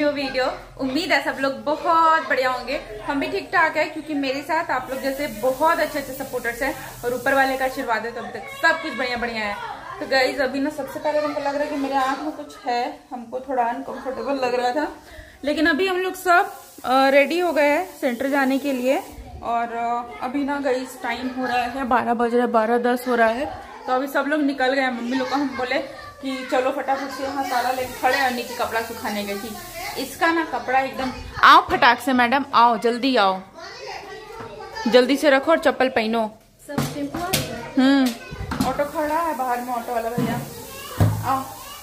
New video. उम्मीद है सब लोग बहुत बढ़िया होंगे। हम भी ठीक ठाक है, क्योंकि मेरे साथ आप लोग जैसे बहुत अच्छे अच्छे सपोर्टर्स हैं और ऊपर वाले का आशीर्वाद है, तो अभी तक सब कुछ बढ़िया बढ़िया है। तो गाइज अभी ना सबसे पहले हमको लग रहा है कि मेरे आँख में कुछ है, हमको थोड़ा अनकंफर्टेबल लग रहा था, लेकिन अभी हम लोग सब रेडी हो गए हैं सेंटर जाने के लिए। और अभी ना गाइज टाइम हो रहा है 12 बज रहा है, 12:10 हो रहा है। तो अभी सब लोग निकल गए। मम्मी लोग को हम बोले कि चलो फटाफट से यहाँ ताला लेके खड़े हैं, नीचे कपड़ा सुखाने गई थी। इसका ना कपड़ा एकदम, आओ फटाक से मैडम, आओ जल्दी आओ, जल्दी से रखो और चप्पल पहनो। ऑटो खड़ा है बाहर में, ऑटो वाला भैया आओ।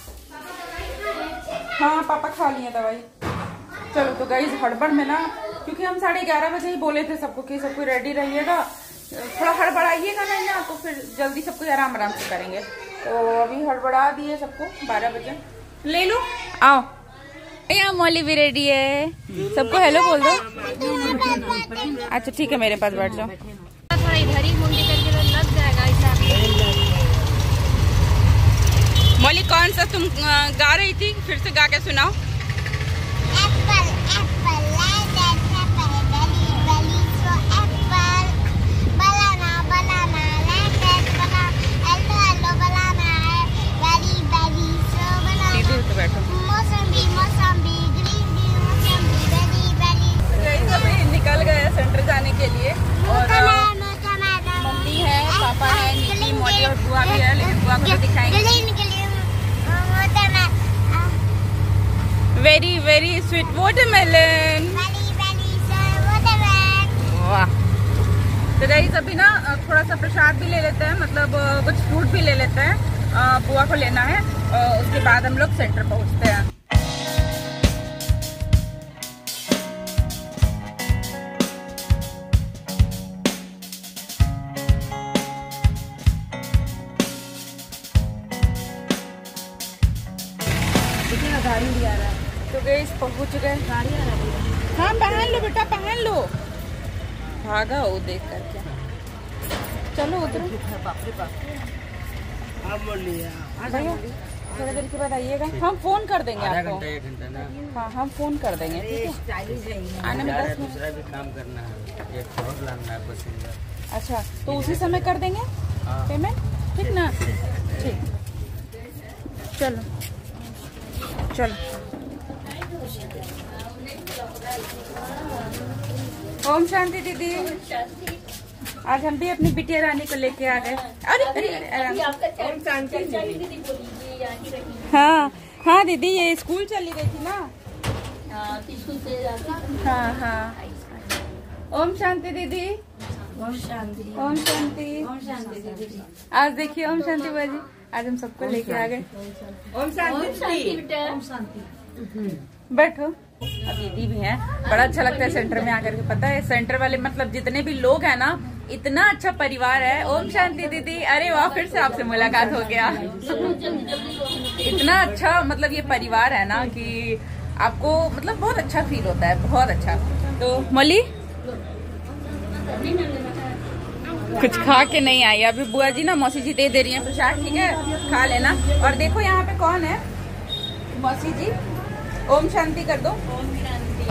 हाँ पापा खा लिए दवाई। चलो तो गाइस हड़बड़ में ना, क्योंकि हम 11:30 बजे ही बोले थे सबको कि सबको रेडी रहिएगा, थोड़ा हड़बड़ाइएगा नहीं ना, तो फिर जल्दी सबको आराम आराम से करेंगे। तो अभी हड़बड़ा दिए सबको 12 बजे। ले लो आओ। यहाँ मौली भी रेडी है, सबको हेलो बोल दो। अच्छा ठीक है, मेरे पास बैठ जाओ। थोड़ा इधर ही घूमने करके तो लग जाएगा। मौली कौन सा तुम गा रही थी, फिर से गा के सुनाओ। Apple apple like apple belly belly so apple banana banana like banana hello hello banana है बेली बेली सो बनाना। सीधे तो बैठो। मौसमी मौसमी ग्रीन ग्रीन मौसमी बेली बेली। गाइस अभी निकल गए सेंटर जाने के लिए, और मम्मी है, पापा है, नीति, मौली और बुआ भी है, लेकिन बुआ को तो दिखाएंगे। Very very sweet watermelon. वाह। तो गाइस अभी ना थोड़ा सा प्रसाद भी ले लेते हैं, मतलब कुछ फ्रूट भी ले लेते हैं, बुआ को लेना है, और उसके बाद हम लोग सेंटर पहुंचते हैं। गाड़ी भी आ रहा है। तो गाइस पहुंच गए। गाड़ी आ रहा है। हाँ पहन लो बेटा, पहन लो। भागा वो देख करके। चलो उधर। भैया थोड़ी देर के बाद आइएगा, हम फोन कर देंगे आपको। हाँ हम फोन कर देंगे, ठीक है। आने में 10 मिनट। दूसरा भी काम करना है, एक और लाना है पसंद। अच्छा तो उसी समय कर देंगे पेमेंट, ठीक ना? ठीक, चलो चलो। ओम शांति दीदी, आज हम भी अपनी बिटिया रानी को लेके आ गए। अरे अरे ओम शांति दीदी। हाँ हाँ दीदी, ये स्कूल चली गई थी ना। हाँ हाँ। ओम शांति दीदी। ओम शांति। ओम शांति। ओम शांति दीदी। आज देखिए ओम शांति बाजी, आज हम सबको लेके आ गए। ओम शांति बेटा। ओम शांति। बैठो। अब दीदी भी हैं, बड़ा अच्छा लगता है सेंटर में आकर के। पता है सेंटर वाले मतलब जितने भी लोग हैं ना, इतना अच्छा परिवार है। ओम शांति दीदी, अरे वाह, फिर से आपसे मुलाकात हो गया। इतना अच्छा मतलब ये परिवार है ना कि आपको मतलब बहुत अच्छा फील होता है, बहुत अच्छा। तो मौली कुछ खा के नहीं आई अभी। बुआ जी ना, मौसी जी दे रही है प्रसाद, ठीक है, खा लेना। और देखो यहाँ पे कौन है, मौसी जी। ओम शांति कर दो। ओम शांति।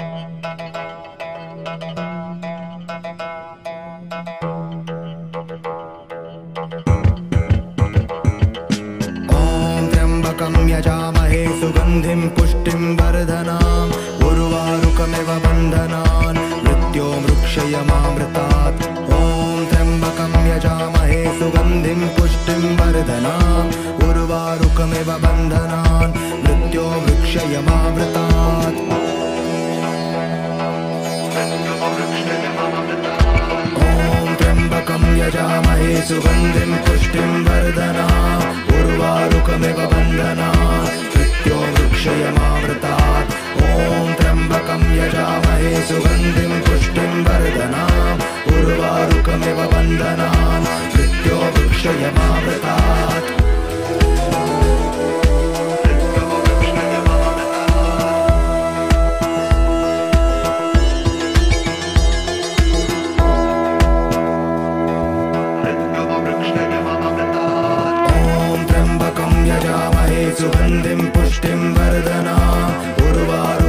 ओम त्र्यंबकं यजामहे सुगंधिं पुष्टिं वर्धनाम् उर्वारुकमिव बन्धनान् मृत्योर्मुक्षयमामृतात्। ओम त्र्यंबकं यजामहे सुगंधिं पुष्टिं वर्धनाम् उर्वारुकमिव बन्धनान् मृत्योर्मुक्षयमामृतात्। ओम त्र्यंबकं यजामहे सुगंधिं पुष्टिं वर्धनाम् उर्वारुकमिव बन्धनात् मृत्योर्मुक्षयमामृतात्। ओम त्र्यंबकं यजामहे सुगंधिं पुष्टिं वर्धनाम् उर्वारुकमिव बन्धनान् मृत्योर्मुक्षयमामृतात्। सुगंधिं पुष्टिं वर्धनाम् उर्वारुकमिव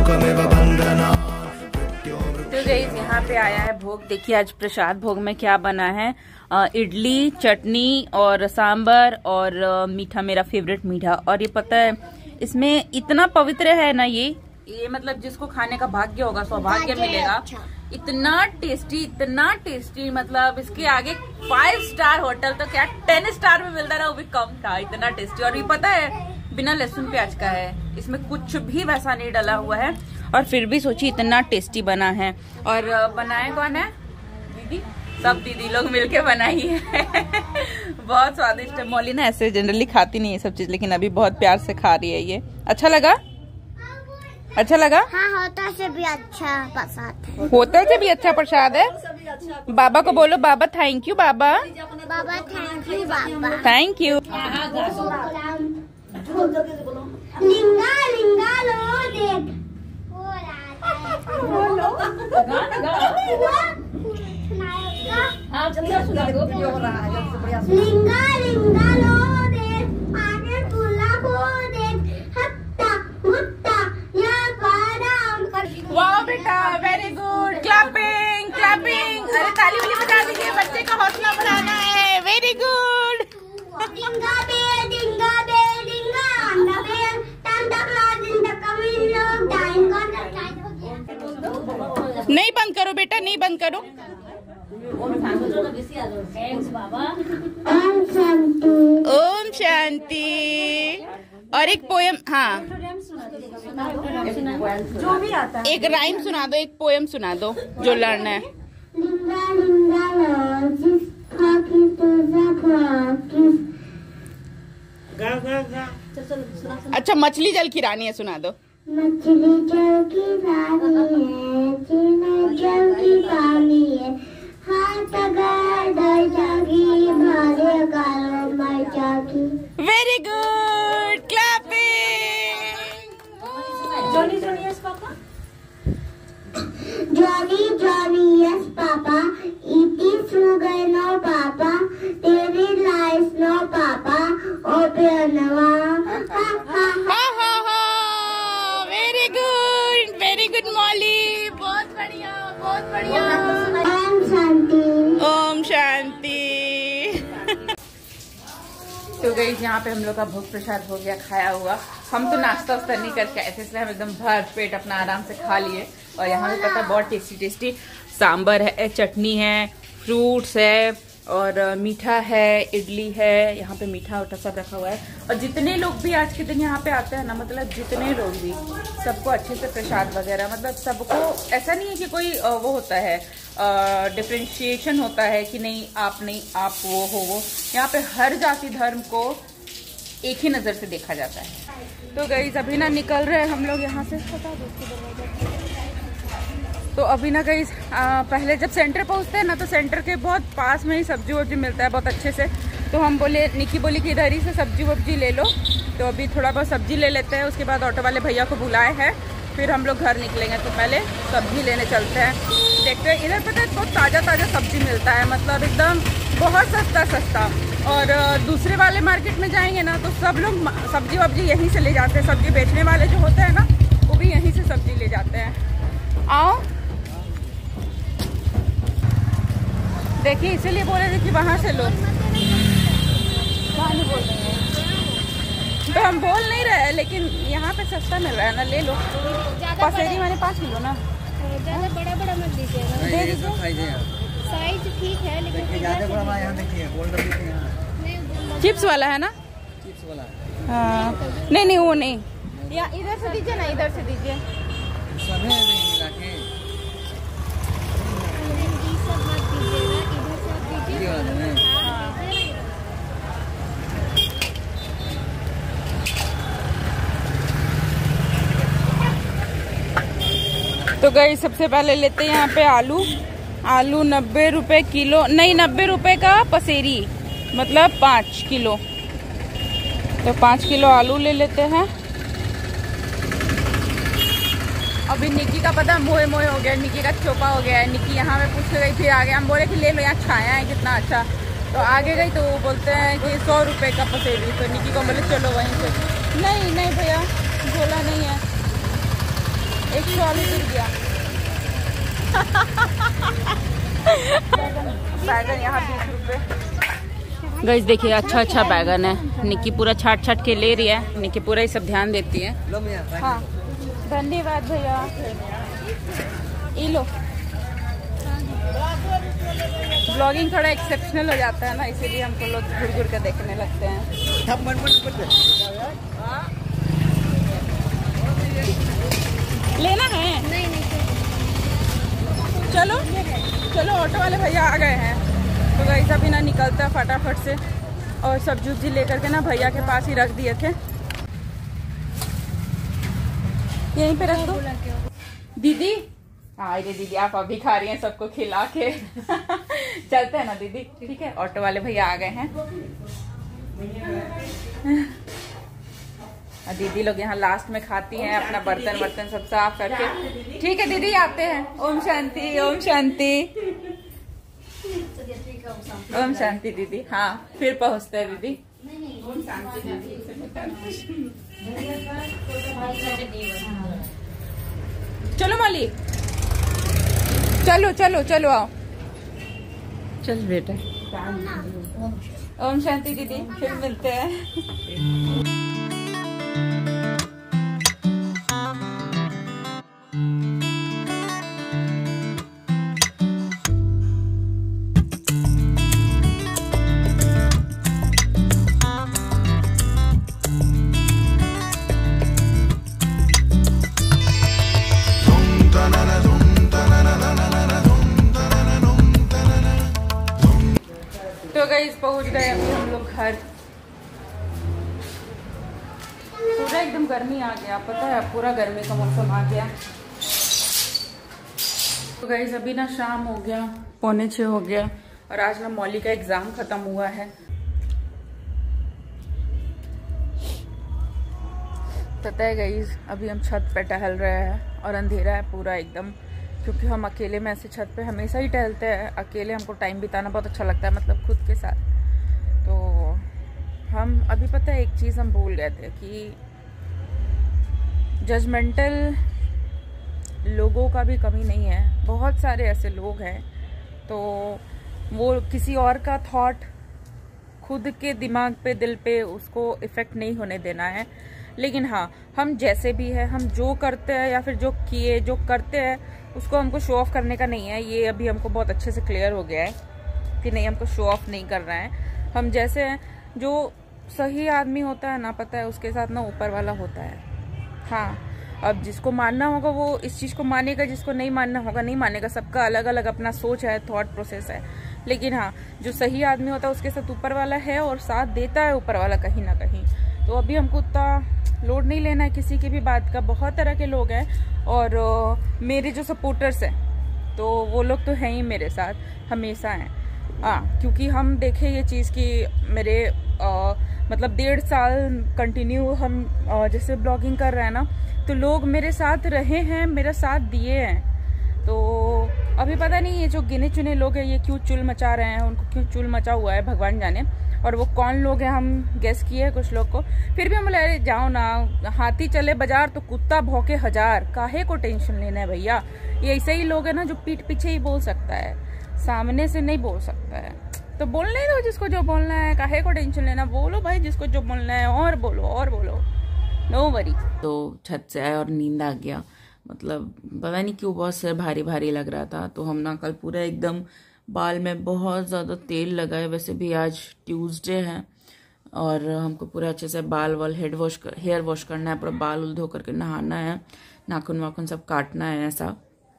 भोग। देखिए आज प्रसाद भोग में क्या बना है, इडली, चटनी और सांबर और मीठा, मेरा फेवरेट मीठा। और ये पता है इसमें इतना पवित्र है ना, ये मतलब जिसको खाने का भाग्य होगा, सौभाग्य मिलेगा। इतना टेस्टी, मतलब इसके आगे 5 स्टार होटल तो क्या 10 स्टार में मिलता रहा, वो भी कम था, इतना टेस्टी। और ये पता है बिना लहसुन प्याज का है, इसमें कुछ भी वैसा नहीं डाला हुआ है, और फिर भी सोचिए इतना टेस्टी बना है। और बनाए कौन है? दीदी, सब दीदी लोग मिलके बनाई है। बहुत स्वादिष्ट है। मौली ना ऐसे जनरली खाती नहीं है सब चीज, लेकिन अभी बहुत प्यार से खा रही है। ये अच्छा लगा? अच्छा लगा? हाँ, होता से भी अच्छा प्रसाद है। होता से भी अच्छा प्रसाद है। बाबा को बोलो, बाबा थैंक यू। बाबा थैंक यू बाबा। Thank you. लिंगा लिंगा लो देख लिंगा लिंगा लो देख आगे फूला को देख हत्ता मुत्ता या बादाम। वाह बेटा, वेरी गुड। क्लैपिंग क्लैपिंग, अरे ताली वाली बजा दीजिए, बच्चे का हौसला बढ़ाना है। Very good. डिंगा बेल डिंगा बेल डिंगा अंडा बेल टांडा क्लॉज इन द कमिंग लोग डाइन कॉन्ट्रैक्ट। नहीं बंद करो बेटा, नहीं बंद करो। ओम शांति। और एक पोयम, हाँ जो भी आता है, एक राइम सुना दो, एक पोयम सुना दो जो लर्न है। लिंगा लिंगा लो जिस खाकी तुझा खाकी। अच्छा, मछली जल की रानी है, सुना दो। मछली जल की रानी है, जीना जल की पानी है, हाथ अगर डर जागी भारे कालो मर जागी। Very good, clapping. Johnny Johnny yes papa, Johnny Johnny yes papa, eating sugar no papa, तेरी lies no papa, open very good मौली, बहुत बढ़िया, बहुत बढ़िया। ओम शांति। ओम शांति। तो गई यहाँ पे हम लोग का भोग प्रसाद हो गया, खाया हुआ। हम तो नाश्ता वास्ता नहीं करके आए थे, इसलिए हम एकदम भर पेट अपना आराम से खा लिए। और यहाँ पे पता बहुत टेस्टी सांबर है, चटनी है, फ्रूट्स है और मीठा है, इडली है, यहाँ पे मीठा उठा सब रखा हुआ है। और जितने लोग भी आज के दिन यहाँ पे आते हैं ना, मतलब जितने लोग भी, सबको अच्छे से प्रसाद वगैरह, मतलब सबको ऐसा नहीं है कि कोई वो होता है डिफ्रेंशिएशन होता है कि नहीं आप वो हो वो। यहाँ पे हर जाति धर्म को एक ही नज़र से देखा जाता है। तो गाइस अभी ना निकल रहे हैं हम लोग यहाँ से। तो अभी ना गाइस पहले जब सेंटर पहुँचते हैं ना, तो सेंटर के बहुत पास में ही सब्जी वब्जी मिलता है बहुत अच्छे से। तो हम बोले, निकी बोली कि इधर ही से सब्जी वब्जी ले लो। तो अभी थोड़ा बहुत सब्जी ले लेते हैं, उसके बाद ऑटो वाले भैया को बुलाए हैं, फिर हम लोग घर निकलेंगे। तो पहले सब्जी लेने चलते हैं, देखते हैं। इधर पता है बहुत ताज़ा सब्जी मिलता है, मतलब एकदम बहुत सस्ता। और दूसरे वाले मार्केट में जाएंगे ना, तो सब लोग सब्जी वब्जी यहीं से ले जाते हैं। सब्जी बेचने वाले जो होते हैं ना, वो भी यहीं से सब्जी ले जाते हैं। आओ देखिए, इसीलिए बोले थे कि वहाँ से लो। तो हम बोल नहीं रहे, लेकिन यहाँ पे सस्ता मिल रहा है ना, ले लो। पसेरी मैंने 5 किलो ना, ज्यादा बड़ा मत दीजिएगा, दे दीजिए। साइज ठीक है लेकिन ज्यादा बड़ा हमारे यहाँ देखिए, गोल्डन देखिए यहाँ चिप्स वाला है ना? चिप्स वाला। हाँ नहीं वो नहीं, या इधर से दीजिए ना, इधर से दीजिए। सभी नहीं मिला के ये सब मत दीजिएगा, इधर से आप दीजिए। ये वाला है। तो गई सबसे पहले लेते हैं यहाँ पे आलू 90 रुपए किलो, नहीं 90 रुपए का पसेरी, मतलब 5 किलो। तो 5 किलो आलू ले लेते हैं। अभी निकी का पता मोहे हो गया, निकी का चोपा हो गया है। निकी यहाँ में पूछ गई, फिर आगे हम बोले कि ले लो, यहाँ छाया है कितना अच्छा। तो आगे गई तो वो बोलते हैं कि 100 रुपए का पसेरी। तो निकी को बोले चलो वहीं से। नहीं भैया, झोला नहीं है, 100 आलू गिर गया। बैगन यहाँ 20 रुपए। गाइस देखिए अच्छा अच्छा बैगन है। निक्की पूरा छाट छाट के ले रही है। निक्की पूरा ही सब ध्यान देती है। हाँ धन्यवाद भैया। ये लो। ब्लॉगिंग थोड़ा एक्सेप्शनल हो जाता है ना, इसीलिए हमको लोग घुर घुर के देखने लगते हैं। लेना है? नहीं नहीं चलो चलो ऑटो वाले भैया आ गए हैं। तो गाइस अभी ना निकलता है फटाफट से और सब्जी उब्जी लेकर के ना भैया के पास ही रख दिए थे। यहीं पे रख दो। दीदी अरे दीदी आप अभी खा रही हैं सबको खिला के। चलते हैं ना दीदी। ठीक है ऑटो वाले भैया आ गए हैं। दीदी लोग यहाँ लास्ट में खाती हैं अपना बर्तन वर्तन सब साफ करके। ठीक है दीदी आते हैं। ओम शांति ओम शांति ओम शांति दीदी। हाँ फिर पहुँचते हैं दीदी। ओम शांति दीदी। चलो माली चलो चलो चलो आओ। चल बेटा। ओम शांति दीदी फिर मिलते हैं। तो गाइस पहुंच गए अभी हम लोग घर। पूरा एकदम गर्मी आ गया, पता है पूरा गर्मी का मौसम आ गया। तो गाइस अभी ना शाम हो गया, 5:45 हो गया और आज ना मौली का एग्जाम खत्म हुआ है। पता है गाइस अभी हम छत पे टहल रहे हैं और अंधेरा है पूरा एकदम, क्योंकि हम अकेले में ऐसे छत पे हमेशा ही टहलते हैं। अकेले हमको टाइम बिताना बहुत अच्छा लगता है, मतलब खुद के साथ। तो हम अभी पता है एक चीज़ हम भूल गए थे कि जजमेंटल लोगों का भी कमी नहीं है। बहुत सारे ऐसे लोग हैं तो वो किसी और का थॉट खुद के दिमाग पे दिल पे उसको इफ़ेक्ट नहीं होने देना है। लेकिन हाँ हम जैसे भी है, हम जो करते हैं या फिर जो किए जो करते हैं उसको हमको शो ऑफ करने का नहीं है। ये अभी हमको बहुत अच्छे से क्लियर हो गया है कि नहीं हमको शो ऑफ नहीं करना है। हम जैसे हैं, जो सही आदमी होता है ना पता है उसके साथ ना ऊपर वाला होता है। हाँ अब जिसको मानना होगा वो इस चीज़ को मानेगा, जिसको नहीं मानना होगा नहीं मानेगा। सबका अलग अलग अपना सोच है, थॉट प्रोसेस है। लेकिन हाँ जो सही आदमी होता है उसके साथ ऊपर वाला है और साथ देता है ऊपर वाला कहीं ना कहीं। तो अभी हमको उतना लोड नहीं लेना है किसी की भी बात का। बहुत तरह के लोग हैं और मेरे जो सपोर्टर्स हैं तो वो लोग तो हैं ही मेरे साथ हमेशा हैं। क्योंकि हम देखें ये चीज़ कि मेरे मतलब 1.5 साल कंटिन्यू हम जैसे ब्लॉगिंग कर रहे हैं ना, तो लोग मेरे साथ रहे हैं, मेरा साथ दिए हैं। तो अभी पता नहीं ये जो गिने चुने लोग हैं ये क्यों चुल मचा रहे हैं, उनको क्यों चुल मचा हुआ है भगवान जाने। और वो कौन लोग हैं हम गेस किए हैं कुछ लोग को। फिर भी हम बोले अरे जाओ ना, हाथी चले बाजार तो कुत्ता भौंके 1000, काहे को टेंशन लेना है भैया। ये ऐसे ही लोग हैं ना जो पीठ पीछे ही बोल सकता है, सामने से नहीं बोल सकता है। तो बोलने दो जिसको जो बोलना है, काहे को टेंशन लेना। बोलो भाई जिसको जो बोलना है और बोलो नो वरी। तो छत से आया और नींद आ गया। मतलब पता नहीं क्यों बहुत सर भारी भारी लग रहा था। तो हम ना कल पूरा एकदम बाल में बहुत ज़्यादा तेल लगा है। वैसे भी आज ट्यूसडे है और हमको पूरा अच्छे से बाल वाल हेयर वॉश करना है, पूरा बाल उल धो करके नहाना है, नाखून वाखून सब काटना है। ऐसा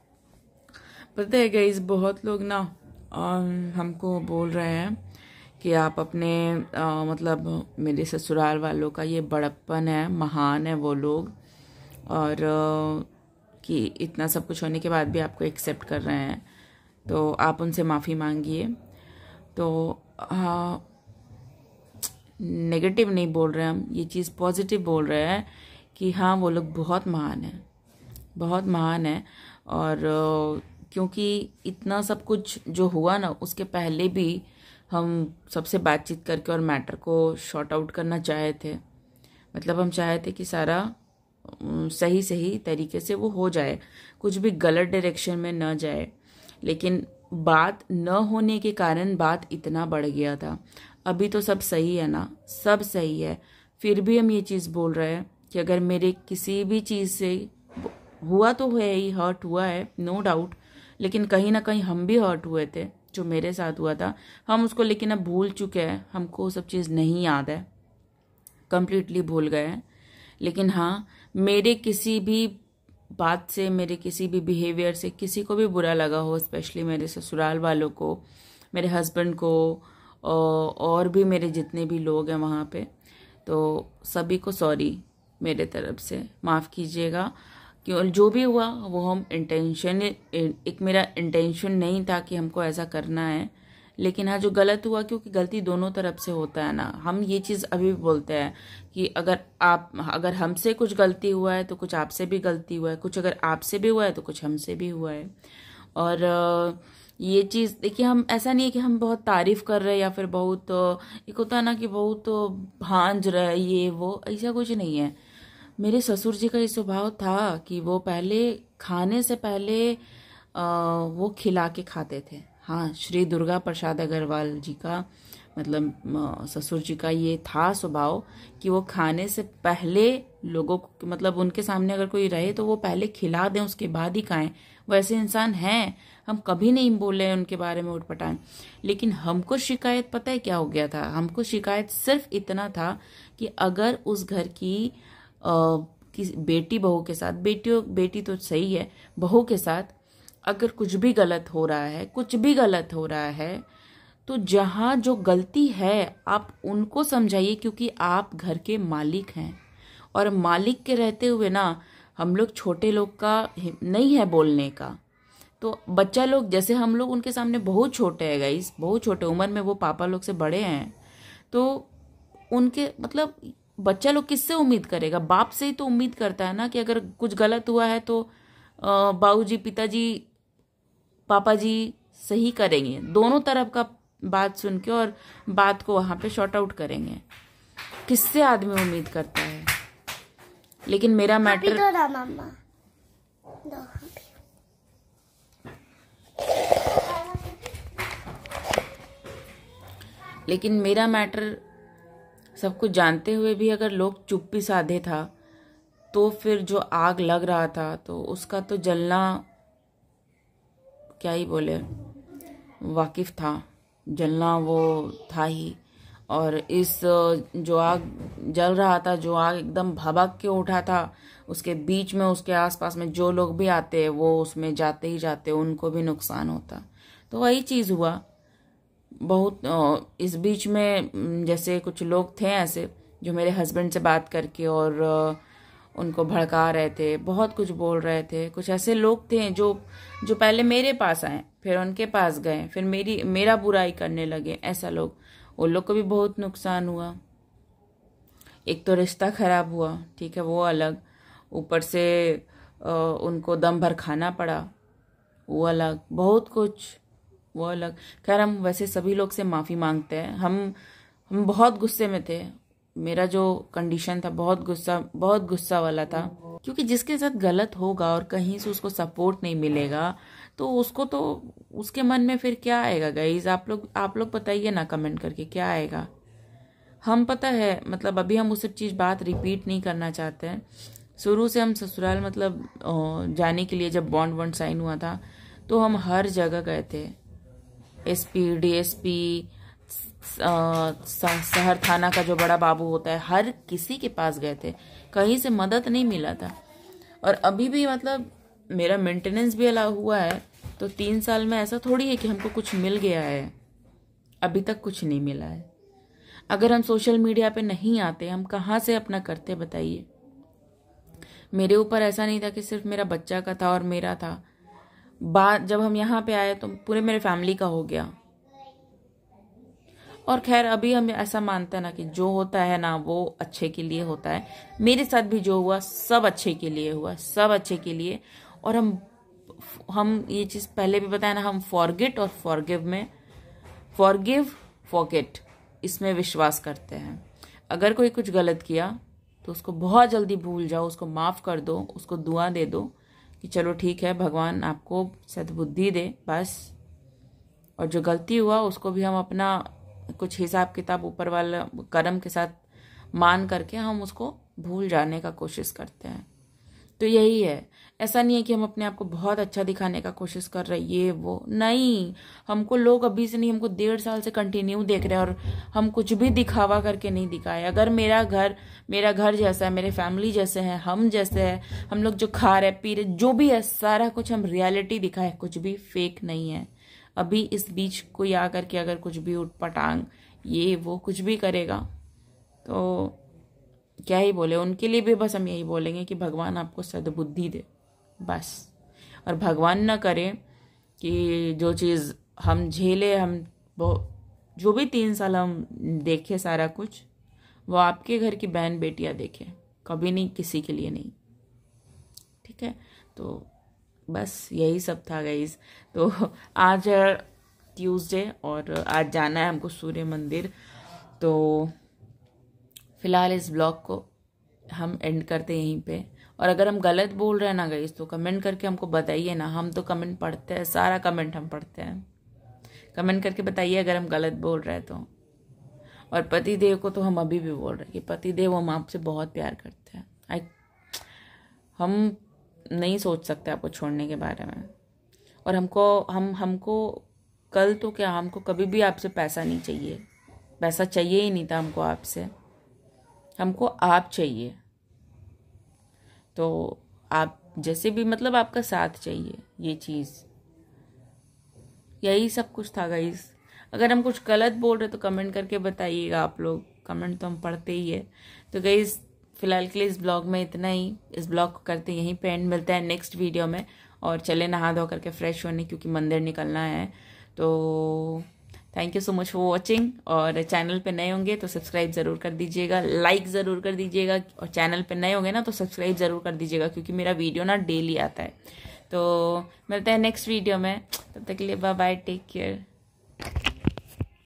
पता है गाइस बहुत लोग ना हमको बोल रहे हैं कि आप अपने मतलब मेरे ससुराल वालों का ये बड़प्पन है, महान है वो लोग, और कि इतना सब कुछ होने के बाद भी आपको एक्सेप्ट कर रहे हैं, तो आप उनसे माफ़ी मांगिए। तो नेगेटिव नहीं बोल रहे हम, ये चीज़ पॉजिटिव बोल रहे हैं कि हाँ वो लोग बहुत महान है, बहुत महान है। और क्योंकि इतना सब कुछ जो हुआ ना उसके पहले भी हम सबसे बातचीत करके और मैटर को शॉर्ट आउट करना चाहे थे। मतलब हम चाहे थे कि सारा सही तरीके से वो हो जाए, कुछ भी गलत डायरेक्शन में न जाए। लेकिन बात न होने के कारण बात इतना बढ़ गया था। अभी तो सब सही है ना, सब सही है, फिर भी हम ये चीज़ बोल रहे हैं कि अगर मेरे किसी भी चीज़ से हुआ तो है ही, हर्ट हुआ है नो डाउट, लेकिन कहीं ना कहीं हम भी हर्ट हुए थे जो मेरे साथ हुआ था। हम उसको लेकिन अब भूल चुके हैं, हमको वो सब चीज़ नहीं याद है, कंप्लीटली भूल गए हैं। लेकिन हाँ, मेरे किसी भी बात से, मेरे किसी भी बिहेवियर से किसी को भी बुरा लगा हो, स्पेशली मेरे ससुराल वालों को, मेरे हस्बैंड को, और भी मेरे जितने भी लोग हैं वहाँ पे, तो सभी को सॉरी मेरे तरफ से, माफ़ कीजिएगा। क्यों जो भी हुआ वो हम इंटेंशन, एक मेरा इंटेंशन नहीं था कि हमको ऐसा करना है, लेकिन हाँ जो गलत हुआ, क्योंकि गलती दोनों तरफ से होता है ना। हम ये चीज़ अभी भी बोलते हैं कि अगर हमसे कुछ गलती हुआ है तो कुछ आपसे भी गलती हुआ है, कुछ अगर आपसे भी हुआ है तो कुछ हमसे भी हुआ है। और ये चीज़ देखिए, हम ऐसा नहीं है कि हम बहुत तारीफ कर रहे हैं या फिर बहुत एक होता है ना कि बहुत भांज रहे ये वो, ऐसा कुछ नहीं है। मेरे ससुर जी का ये स्वभाव था कि वो पहले खाने से पहले वो खिला के खाते थे। हाँ, श्री दुर्गा प्रसाद अग्रवाल जी का मतलब ससुर जी का ये था स्वभाव कि वो खाने से पहले लोगों को, मतलब उनके सामने अगर कोई रहे तो वो पहले खिला दें, उसके बाद ही खाएं। वैसे इंसान हैं, हम कभी नहीं बोले उनके बारे में उठपटाएं। लेकिन हमको शिकायत पता है क्या हो गया था? हमको शिकायत सिर्फ इतना था कि अगर उस घर की बेटी बहू के साथ, बेटी तो सही है, बहू के साथ अगर कुछ भी गलत हो रहा है तो जहाँ जो गलती है आप उनको समझाइए, क्योंकि आप घर के मालिक हैं। और मालिक के रहते हुए ना हम लोग छोटे लोग का नहीं है बोलने का। तो बच्चा लोग जैसे हम लोग उनके सामने बहुत छोटे हैं गाइस, बहुत छोटे उम्र में, वो पापा लोग से बड़े हैं, तो उनके मतलब बच्चा लोग किससे उम्मीद करेगा? बाप से ही तो उम्मीद करता है ना कि अगर कुछ गलत हुआ है तो बाबूजी, पिताजी, पापा जी सही करेंगे, दोनों तरफ का बात सुन के और बात को वहां पे शॉर्ट आउट करेंगे। किससे आदमी उम्मीद करता है? लेकिन मेरा मैटर, लेकिन मेरा मैटर सब कुछ जानते हुए भी अगर लोग चुप्पी साधे था तो फिर जो आग लग रहा था तो उसका तो जलना क्या ही बोले, वाकिफ था, जलना वो था ही। और इस जो आग जल रहा था, जो आग एकदम भभक के उठा था, उसके बीच में उसके आसपास में जो लोग भी आते वो उसमें जाते ही जाते, उनको भी नुकसान होता। तो वही चीज़ हुआ। बहुत इस बीच में जैसे कुछ लोग थे ऐसे जो मेरे हस्बैंड से बात करके और उनको भड़का रहे थे, बहुत कुछ बोल रहे थे। कुछ ऐसे लोग थे जो पहले मेरे पास आए, फिर उनके पास गए, फिर मेरा बुराई करने लगे। ऐसा लोग, उन लोग को भी बहुत नुकसान हुआ। एक तो रिश्ता खराब हुआ, ठीक है, वो अलग, ऊपर से उनको दम भर खाना पड़ा, वो अलग, बहुत कुछ वो अलग। खैर, हम वैसे सभी लोग से माफ़ी मांगते हैं। हम बहुत गुस्से में थे। मेरा जो कंडीशन था बहुत गुस्सा वाला था, क्योंकि जिसके साथ गलत होगा और कहीं से उसको सपोर्ट नहीं मिलेगा तो उसको तो उसके मन में फिर क्या आएगा गाइज? आप लोग बताइए ना कमेंट करके क्या आएगा। हम पता है मतलब अभी हम उस सब चीज़ बात रिपीट नहीं करना चाहते हैं। शुरू से हम ससुराल मतलब जाने के लिए जब बॉन्ड साइन हुआ था तो हम हर जगह गए थे, SP, DSP, शहर थाना का जो बड़ा बाबू होता है, हर किसी के पास गए थे, कहीं से मदद नहीं मिला था। और अभी भी मतलब मेरा मेंटेनेंस भी अलाउ हुआ है, तो 3 साल में ऐसा थोड़ी है कि हमको कुछ मिल गया है, अभी तक कुछ नहीं मिला है। अगर हम सोशल मीडिया पे नहीं आते, हम कहाँ से अपना करते बताइए? मेरे ऊपर ऐसा नहीं था कि सिर्फ मेरा बच्चा का था और मेरा था। बात जब हम यहाँ पे आए तो पूरे मेरे फैमिली का हो गया। और खैर अभी हम ऐसा मानते हैं ना कि जो होता है ना वो अच्छे के लिए होता है। मेरे साथ भी जो हुआ सब अच्छे के लिए हुआ, सब अच्छे के लिए। और हम ये चीज़ पहले भी बताया ना, हम फॉरगेट और फॉरगिव फॉरगेट इसमें विश्वास करते हैं। अगर कोई कुछ गलत किया तो उसको बहुत जल्दी भूल जाओ, उसको माफ़ कर दो, उसको दुआ दे दो कि चलो ठीक है, भगवान आपको सद्बुद्धि दे, बस और जो गलती हुआ उसको भी हम अपना कुछ हिसाब किताब ऊपर वाला कर्म के साथ मान करके हम उसको भूल जाने का कोशिश करते हैं। तो यही है, ऐसा नहीं है कि हम अपने आप को बहुत अच्छा दिखाने का कोशिश कर रहे हैं, ये वो नहीं। हमको लोग अभी से नहीं, हमको 1.5 साल से कंटिन्यू देख रहे हैं और हम कुछ भी दिखावा करके नहीं दिखाए। अगर मेरा घर जैसा है, मेरे फैमिली जैसे हैं, हम जैसे हैं, हम लोग जो खा रहे पी रहे जो भी है सारा कुछ हम रियलिटी दिखाए, कुछ भी फेक नहीं है। अभी इस बीच कोई आकर के अगर कुछ भी उठपटांग ये वो कुछ भी करेगा तो क्या ही बोले, उनके लिए भी बस हम यही बोलेंगे कि भगवान आपको सद्बुद्धि दे बस। और भगवान ना करे कि जो चीज़ हम झेले, हम जो भी 3 साल हम देखे सारा कुछ, वो आपके घर की बहन बेटियां देखे, कभी नहीं, किसी के लिए नहीं। ठीक है, तो बस यही सब था गाइस। तो आज ट्यूसडे और आज जाना है हमको सूर्य मंदिर। तो फिलहाल इस ब्लॉग को हम एंड करते हैं यहीं पे। और अगर हम गलत बोल रहे हैं ना गाइस तो कमेंट करके हमको बताइए ना, हम तो कमेंट पढ़ते हैं, सारा कमेंट हम पढ़ते हैं। कमेंट करके बताइए अगर हम गलत बोल रहे हैं तो। और पतिदेव को तो हम अभी भी बोल रहे हैं कि पतिदेव हम आपसे बहुत प्यार करते हैं। हम नहीं सोच सकते आपको छोड़ने के बारे में। और हमको कल तो क्या, हमको कभी भी आपसे पैसा नहीं चाहिए, पैसा चाहिए ही नहीं था हमको आपसे, हमको आप चाहिए। तो आप जैसे भी, मतलब आपका साथ चाहिए, ये चीज़, यही सब कुछ था गाइस। अगर हम कुछ गलत बोल रहे तो कमेंट करके बताइएगा आप लोग, कमेंट तो हम पढ़ते ही है। तो गाइस फिलहाल के लिए इस ब्लॉग में इतना ही। इस ब्लॉग को करते यहीं पे एंड, मिलता है नेक्स्ट वीडियो में। और चले नहा धो करके फ्रेश होने, क्योंकि मंदिर निकलना है। तो thank you so much for watching. और चैनल पे नए होंगे तो सब्सक्राइब ज़रूर कर दीजिएगा, लाइक ज़रूर कर दीजिएगा। और चैनल पे नए होंगे ना तो सब्सक्राइब ज़रूर कर दीजिएगा, क्योंकि मेरा वीडियो ना डेली आता है। तो मिलते हैं नेक्स्ट वीडियो में, तब तक के लिए बाय बाय, टेक केयर।